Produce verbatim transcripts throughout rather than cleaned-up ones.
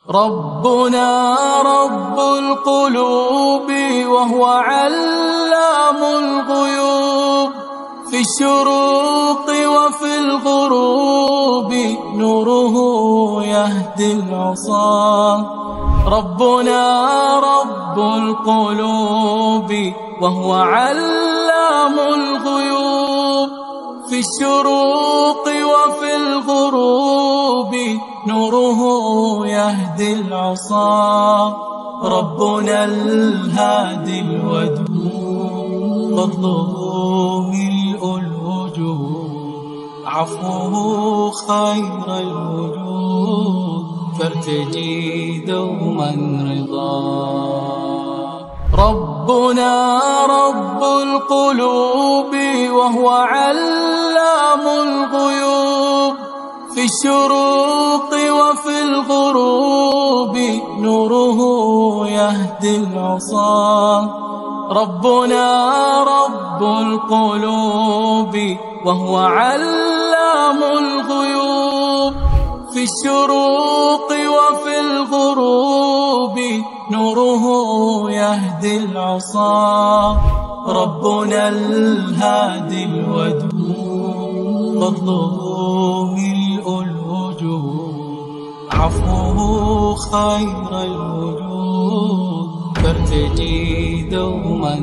ربنا رب القلوب وهو علام الغيوب، في الشروق وفي الغروب نوره يهدي العصاة. ربنا رب القلوب وهو علام الغيوب، في الشروق وفي الغروب نوره يهدي العصاة. ربنا الهادي الودود، فضله ملء الوجود، عفوه خير الوجود، فارتجي دوما رضاه. ربنا رب القلوب وهو علام الغيوب، في الشروق وفي الغروب نوره يهدي العصاة. ربنا رب القلوب وهو علام الغيوب، في الشروق وفي الغروب نوره يهدي العصاة. ربنا الهادي الودود، فضله ملء الوجود، عفوه خير الوجود، فارتجي دوما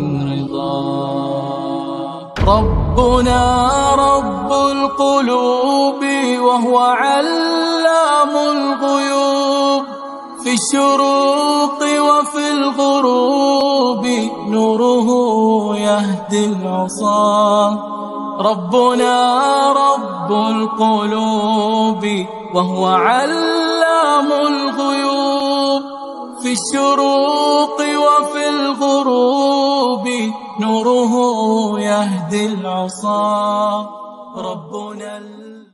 رضاه. ربنا رب القلوب وهو علام الغيوب، في الشروق وفي الغروب نوره يهدي العصاة. ربنا رب القلوب وهو علام الغيوب، في الشروق وفي الغروب نوره يهدي العصاة. ربنا